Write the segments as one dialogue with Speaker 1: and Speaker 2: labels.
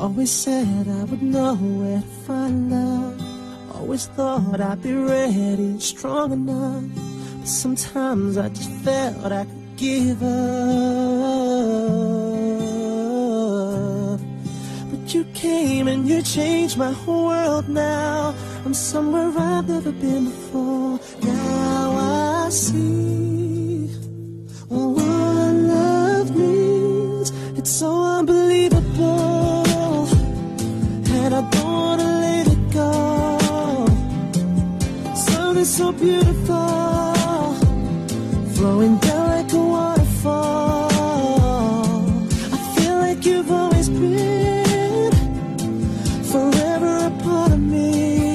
Speaker 1: Always said I would know where to find love. Always thought I'd be ready and strong enough. But sometimes I just felt I could give up. But you came and you changed my whole world now. I'm somewhere I've never been before. Now I see what love means. It's so unbelievable, and I don't wanna let it go. Something so beautiful, flowing down like a waterfall. I feel like you've always been forever a part of me.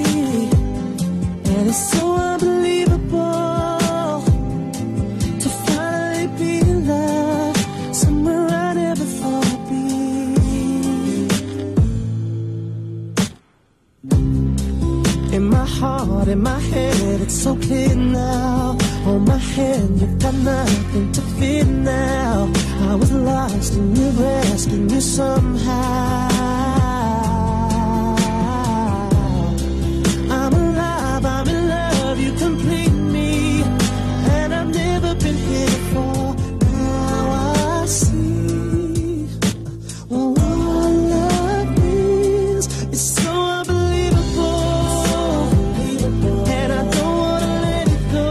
Speaker 1: And it's so unbelievable to finally be in love, somewhere I never thought I'd be. In my heart, in my head, it's so clear now. Hold my hand, you've got nothing to fear now. I was lost and you rescued me somehow. I'm alive, I'm in love, you complete me, and I've never been here before. Now I see what love means. It's so unbelievable, and I don't wanna let it go.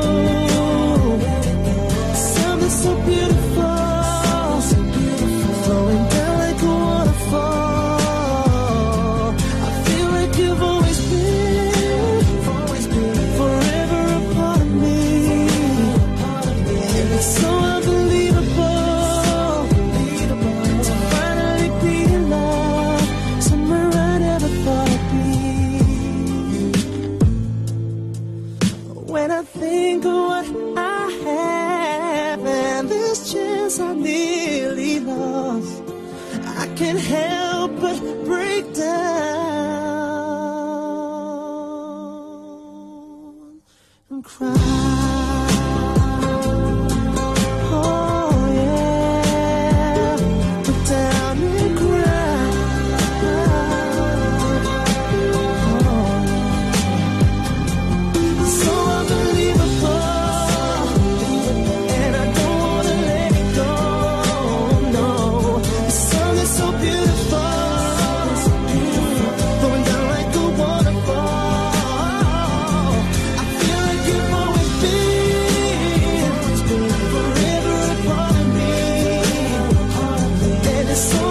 Speaker 1: Something so beautiful, flowing down like a waterfall. I feel like you've always been forever a part of me. And it's so unbelievable to finally be in love, somewhere I never thought I'd be. When I think of what I have and this chance I nearly lost, I can't help but break down and cry. Oh yeah, break down and cry. So unbelievable, and I don't wanna let it go. No, it's something so beautiful, going down like a waterfall. I feel like you've always been forever a part of me, and it's so